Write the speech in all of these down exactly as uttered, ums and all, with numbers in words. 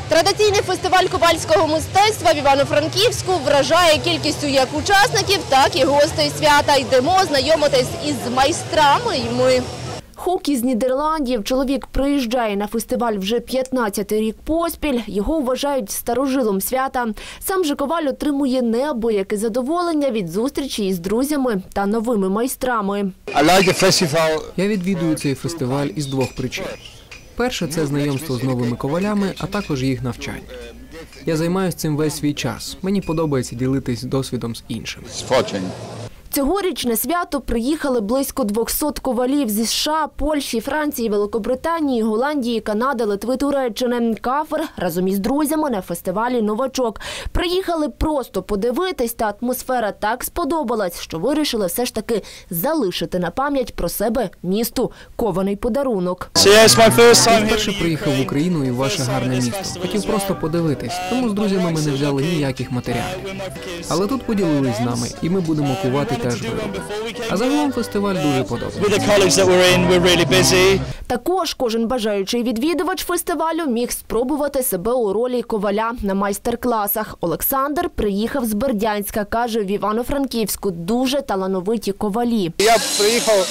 Традиційний фестиваль ковальського мистецтва в Івано-Франківську вражає кількістю як учасників, так і гостей свята. Йдемо знайомитись із майстрами й ми. Хук із Нідерландів. Чоловік приїжджає на фестиваль вже п'ятнадцятий рік поспіль. Його вважають старожилом свята. Сам же коваль отримує неабияке задоволення від зустрічі із друзями та новими майстрами. Я відвідую цей фестиваль із двох причин. Перше – це знайомство з новими ковалями, а також їх навчання. Я займаюся цим весь свій час. Мені подобається ділитись досвідом з іншими. Цьогоріч на свято приїхали близько двохсот ковалів зі США, Польщі, Франції, Великобританії, Голландії, Канади, Литви, Туреччини. Кафер разом із друзями на фестивалі «Новачок». Приїхали просто подивитись, та атмосфера так сподобалась, що вирішили все ж таки залишити на пам'ять про себе місту кований подарунок. Я вперше приїхав в Україну і в ваше гарне місто. Хотів просто подивитись, тому з друзями ми не взяли ніяких матеріалів. Але тут поділились з нами, і ми будемо кувати теж вироби. А загалом фестиваль дуже подобається. Також кожен бажаючий відвідувач фестивалю міг спробувати себе у ролі коваля на майстер-класах. Олександр приїхав з Бердянська, каже, в Івано-Франківську дуже талановиті ковалі. Я приїхав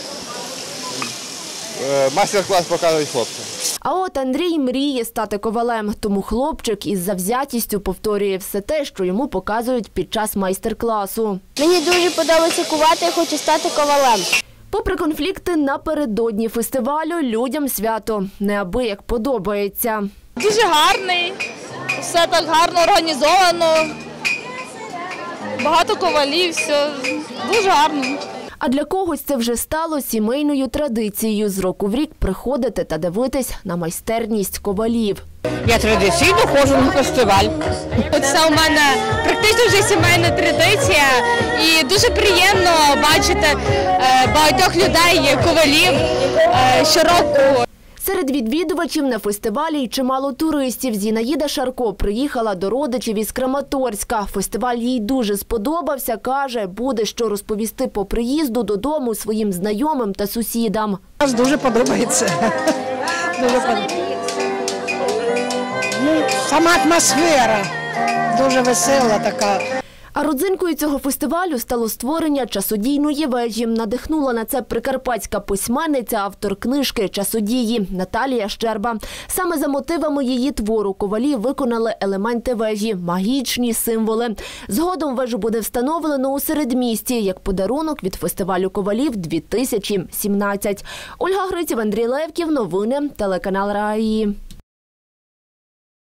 майстер-клас показувати хлопцям. А от Андрій мріє стати ковалем, тому хлопчик із завзятістю повторює все те, що йому показують під час майстер-класу. Мені дуже подобається кувати, я хочу стати ковалем. Попри конфлікти напередодні фестивалю, людям свято неабияк подобається. Дуже гарний, все так гарно організовано, багато ковалів, все дуже гарно. А для когось це вже стало сімейною традицією з року в рік приходити та дивитись на майстерність ковалів. Я традиційно ходжу на фестиваль. Це у мене практично вже сімейна традиція і дуже приємно бачити багатьох людей, ковалів щороку. Серед відвідувачів на фестивалі й чимало туристів. Зінаїда Шарко приїхала до родичів із Краматорська. Фестиваль їй дуже сподобався, каже, буде що розповісти по приїзду додому своїм знайомим та сусідам. Дуже подобається. Дуже подобається. Ну, сама атмосфера дуже весела така. А родзинкою цього фестивалю стало створення часодійної вежі. Надихнула на це прикарпатська письменниця, автор книжки «Часодії» Наталія Щерба. Саме за мотивами її твору ковалі виконали елементи вежі – магічні символи. Згодом вежу буде встановлено у середмісті, як подарунок від фестивалю ковалів дві тисячі сімнадцять. Ольга Гриців, Андрій Левків. Новини. Телеканал РАІ.